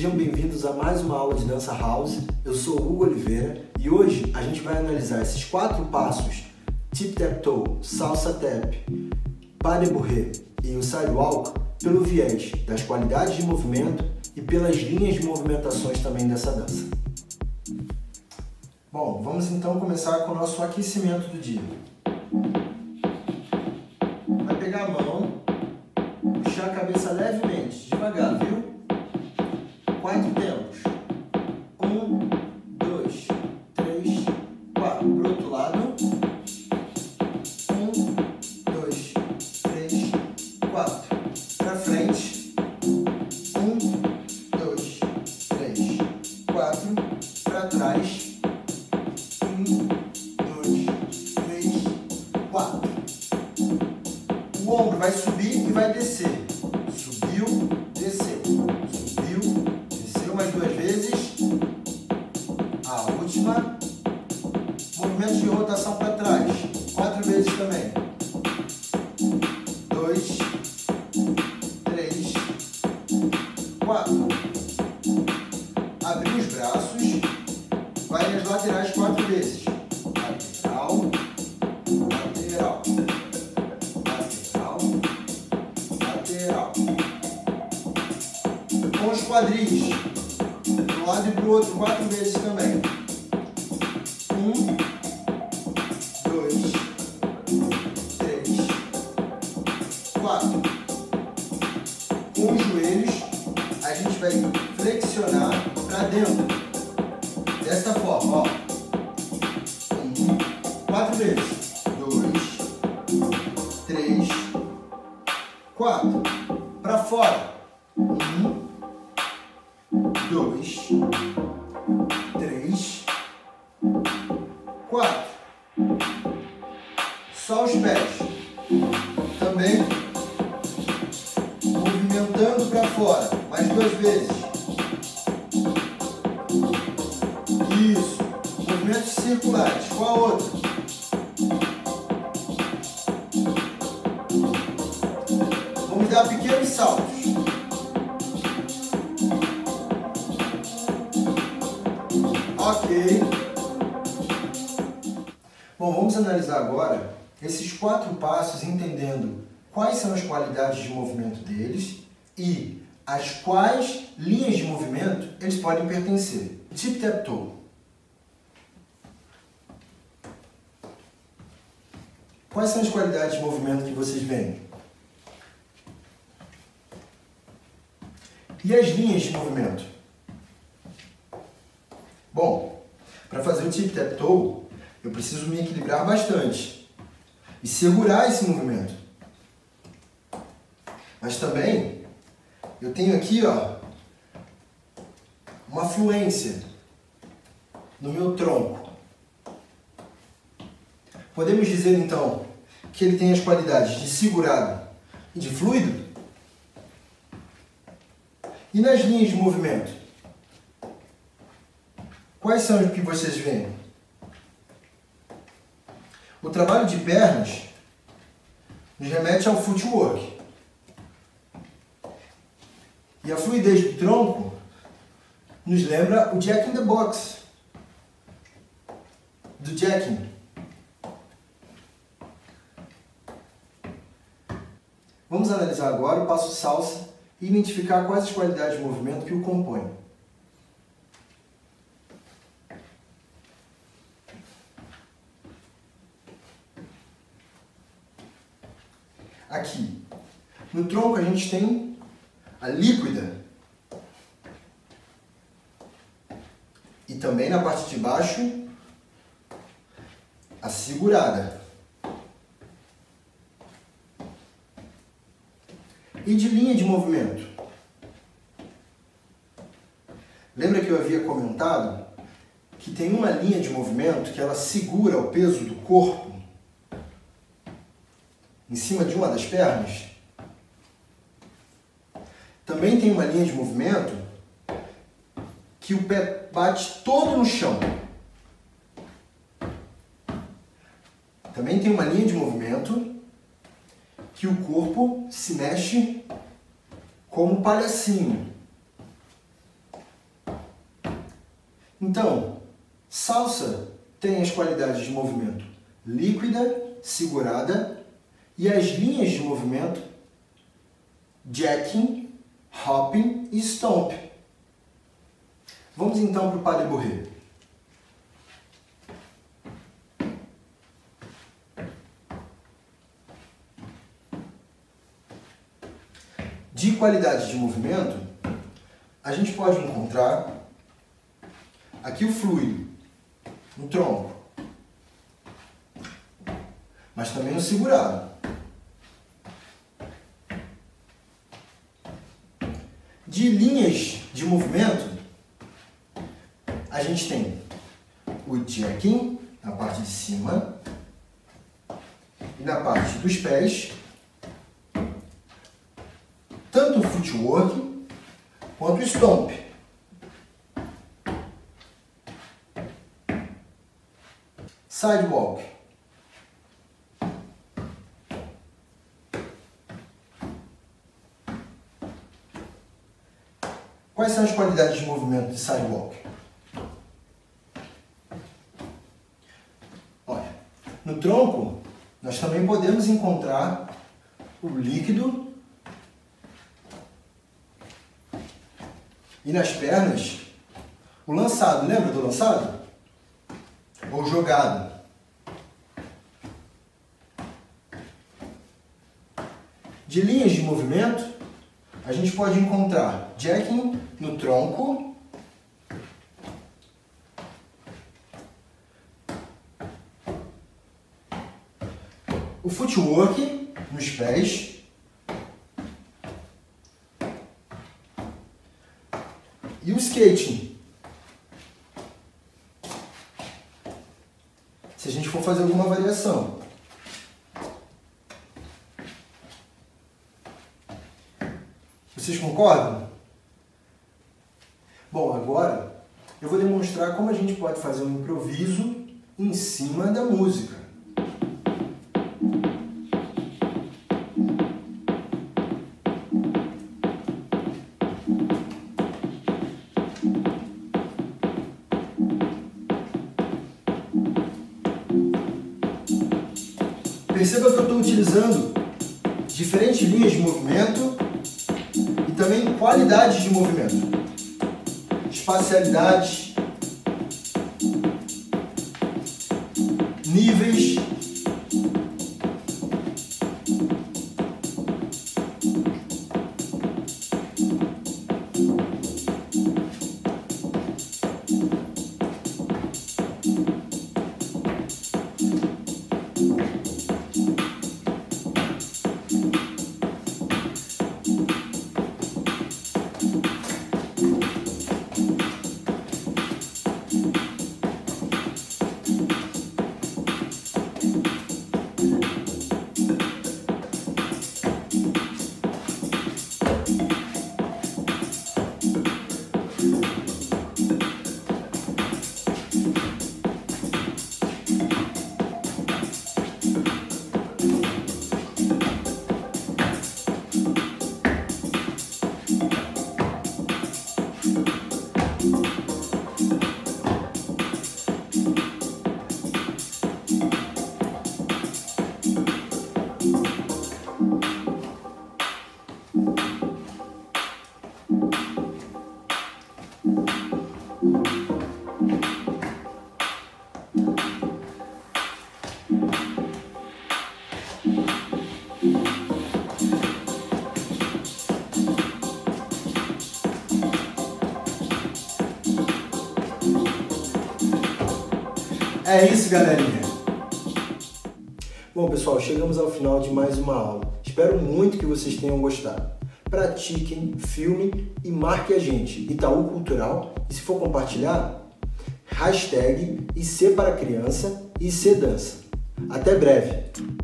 Sejam bem-vindos a mais uma aula de dança house. Eu sou o Hugo Oliveira e hoje a gente vai analisar esses 4 passos: tip-tap-toe, salsa tap, pas de bourrée e o sidewalk pelo viés das qualidades de movimento e pelas linhas de movimentações também dessa dança. Bom, vamos então começar com o nosso aquecimento do dia. Vai pegar a mão, puxar a cabeça levemente, devagar, viu? 4 tempos. 1, 2, 3, 4. Pro outro lado. 1, 2, 3, 4. Pra frente. 1, 2, 3, 4. Pra trás. 1, 2, 3, 4. O ombro vai subir e vai descer. Subiu, desceu. Subiu, desceu mais 2 vezes. A última. Movimento de rotação para trás. 4 vezes também. 2, 3, 4. Abrir os braços. Vai nas laterais 4 vezes. Lateral, lateral, lateral, lateral. Com os quadris, de um lado e para o outro 4 vezes também. 1, 2, 3, 4. Com os joelhos, a gente vai flexionar para dentro. Desta forma, ó. 4 vezes. 2, 3, 4. Para fora. 1, 2, 3, 4. Só os pés. Também movimentando para fora. Mais 2 vezes. Isso. Movimentos circulares. Qual a outra? Vamos dar pequenos saltos. Ok. Bom, vamos analisar agora esses 4 passos, entendendo quais são as qualidades de movimento deles e às quais linhas de movimento eles podem pertencer. Tip-tap-toe. Quais são as qualidades de movimento que vocês veem? E as linhas de movimento? Bom, para fazer o tip-tap-toe, eu preciso me equilibrar bastante e segurar esse movimento. Mas também, eu tenho aqui, ó, uma fluência no meu tronco. Podemos dizer, então, que ele tem as qualidades de segurado e de fluido? E nas linhas de movimento? Quais são os que vocês veem? O trabalho de pernas nos remete ao footwork. E a fluidez do tronco nos lembra o Jack in the Box, do jacking. Vamos analisar agora o passo salsa e identificar quais as qualidades de movimento que o compõem. Aqui, no tronco a gente tem a líquida e também na parte de baixo a segurada. E de linha de movimento? Lembra que eu havia comentado que tem uma linha de movimento que ela segura o peso do corpo em cima de uma das pernas? Também tem uma linha de movimento que o pé bate todo no chão. Também tem uma linha de movimento que o corpo se mexe como um palhacinho. Então, salsa tem as qualidades de movimento líquida, segurada e as linhas de movimento jacking, hopping e stomp. Vamos então para o pas de bourrée. De qualidade de movimento, a gente pode encontrar aqui o fluido, no tronco, mas também no segurado. De linhas de movimento, a gente tem o jacking na parte de cima e na parte dos pés, tanto o footwork quanto o stomp. Sidewalk. Quais são as qualidades de movimento de sidewalk? Olha, no tronco, nós também podemos encontrar o líquido e nas pernas, o lançado. Lembra do lançado? Ou jogado. De linhas de movimento, a gente pode encontrar jacking no tronco, o footwork nos pés, e o skating. Se a gente for fazer alguma variação. Vocês concordam? Bom, agora eu vou demonstrar como a gente pode fazer um improviso em cima da música. Perceba que eu estou utilizando diferentes linhas de movimento e também qualidades de movimento, espacialidades, níveis. É isso, galerinha! Bom, pessoal, chegamos ao final de mais uma aula. Espero muito que vocês tenham gostado. Pratiquem, filmem e marque a gente, Itaú Cultural. E se for compartilhar, hashtag IC para criança e IC dança. Até breve!